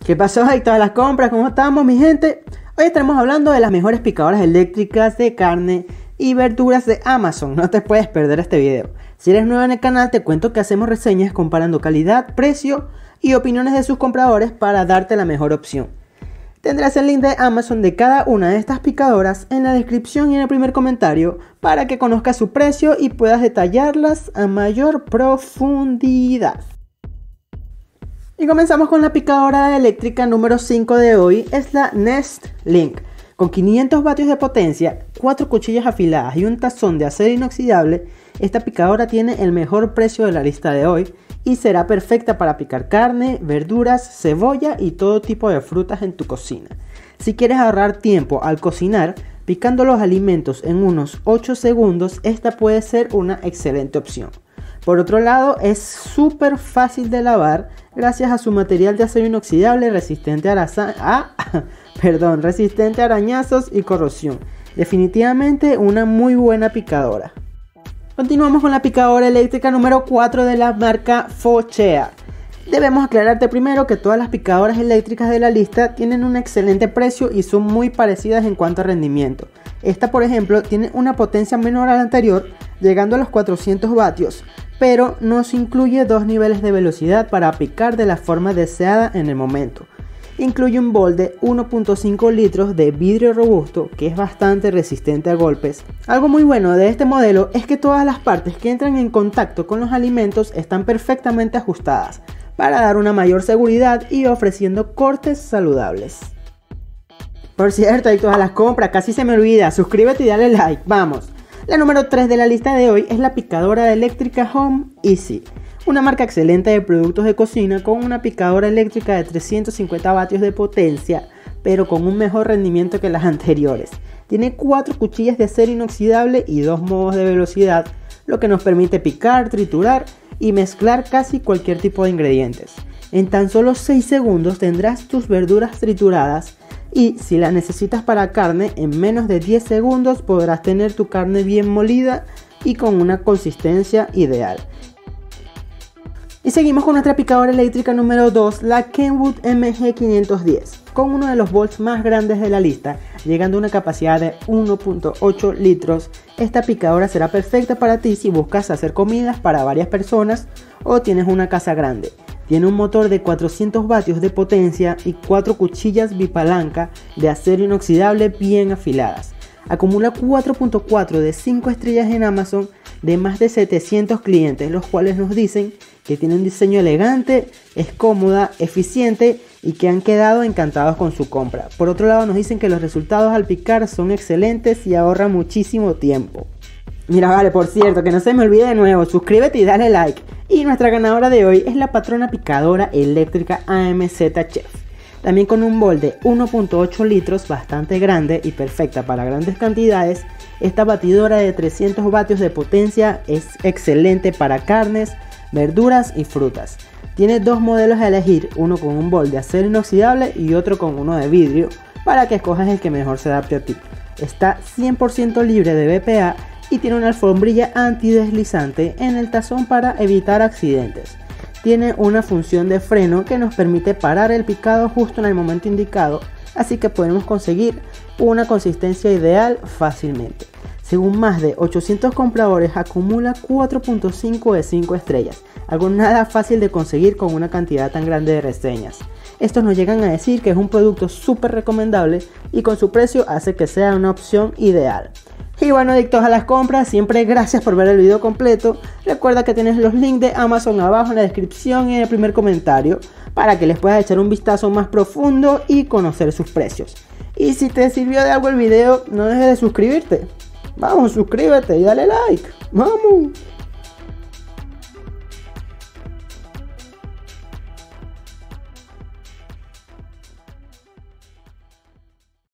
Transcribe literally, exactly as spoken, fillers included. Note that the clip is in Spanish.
¿Qué pasó, adictos a las compras? ¿Cómo estamos, mi gente? Hoy estaremos hablando de las mejores picadoras eléctricas de carne y verduras de Amazon. No te puedes perder este video. Si eres nuevo en el canal, te cuento que hacemos reseñas comparando calidad, precio y opiniones de sus compradores para darte la mejor opción. Tendrás el link de Amazon de cada una de estas picadoras en la descripción y en el primer comentario para que conozcas su precio y puedas detallarlas a mayor profundidad. Y comenzamos con la picadora eléctrica número cinco de hoy, es la Nest Link. Con quinientos vatios de potencia, cuatro cuchillas afiladas y un tazón de acero inoxidable, esta picadora tiene el mejor precio de la lista de hoy y será perfecta para picar carne, verduras, cebolla y todo tipo de frutas en tu cocina. Si quieres ahorrar tiempo al cocinar, picando los alimentos en unos ocho segundos, esta puede ser una excelente opción. Por otro lado, es súper fácil de lavar gracias a su material de acero inoxidable resistente a, a, perdón, resistente a arañazos y corrosión. Definitivamente una muy buena picadora. Continuamos con la picadora eléctrica número cuatro de la marca Fochea. Debemos aclararte primero que todas las picadoras eléctricas de la lista tienen un excelente precio y son muy parecidas en cuanto a rendimiento. Esta, por ejemplo, tiene una potencia menor a la anterior, llegando a los cuatrocientos vatios, pero nos incluye dos niveles de velocidad para picar de la forma deseada en el momento. Incluye un bol de uno punto cinco litros de vidrio robusto que es bastante resistente a golpes. Algo muy bueno de este modelo es que todas las partes que entran en contacto con los alimentos están perfectamente ajustadas para dar una mayor seguridad y ofreciendo cortes saludables. Por cierto, adictos a las compras, casi se me olvida, suscríbete y dale like, vamos. La número tres de la lista de hoy es la picadora eléctrica Home Easy. Una marca excelente de productos de cocina con una picadora eléctrica de trescientos cincuenta vatios de potencia, pero con un mejor rendimiento que las anteriores. Tiene cuatro cuchillas de acero inoxidable y dos modos de velocidad, lo que nos permite picar, triturar y mezclar casi cualquier tipo de ingredientes. En tan solo seis segundos tendrás tus verduras trituradas y si las necesitas para carne, en menos de diez segundos podrás tener tu carne bien molida y con una consistencia ideal. Y seguimos con nuestra picadora eléctrica número dos, la Kenwood M G quinientos diez, con uno de los bols más grandes de la lista, llegando a una capacidad de uno punto ocho litros. Esta picadora será perfecta para ti si buscas hacer comidas para varias personas o tienes una casa grande. Tiene un motor de cuatrocientos vatios de potencia y cuatro cuchillas bipalanca de acero inoxidable bien afiladas. Acumula cuatro punto cuatro de cinco estrellas en Amazon de más de setecientos clientes, los cuales nos dicen que tiene un diseño elegante, es cómoda, eficiente y que han quedado encantados con su compra. Por otro lado, nos dicen que los resultados al picar son excelentes y ahorran muchísimo tiempo. Mira, vale, por cierto, que no se me olvide de nuevo, suscríbete y dale like. Y nuestra ganadora de hoy es la patrona picadora eléctrica A M Z Chef. También con un bol de uno punto ocho litros bastante grande y perfecta para grandes cantidades, esta batidora de trescientos vatios de potencia es excelente para carnes, verduras y frutas. Tiene dos modelos a elegir, uno con un bol de acero inoxidable y otro con uno de vidrio, para que escojas el que mejor se adapte a ti. Está cien por ciento libre de B P A y tiene una alfombrilla antideslizante en el tazón para evitar accidentes. Tiene una función de freno que nos permite parar el picado justo en el momento indicado, así que podemos conseguir una consistencia ideal fácilmente. Según más de ochocientos compradores, acumula cuatro punto cinco de cinco estrellas, algo nada fácil de conseguir con una cantidad tan grande de reseñas. Estos nos llegan a decir que es un producto súper recomendable y con su precio hace que sea una opción ideal. Y bueno, adictos a las compras, siempre gracias por ver el video completo. Recuerda que tienes los links de Amazon abajo en la descripción y en el primer comentario para que les puedas echar un vistazo más profundo y conocer sus precios. Y si te sirvió de algo el video, no dejes de suscribirte. Vamos, suscríbete y dale like. Vamos.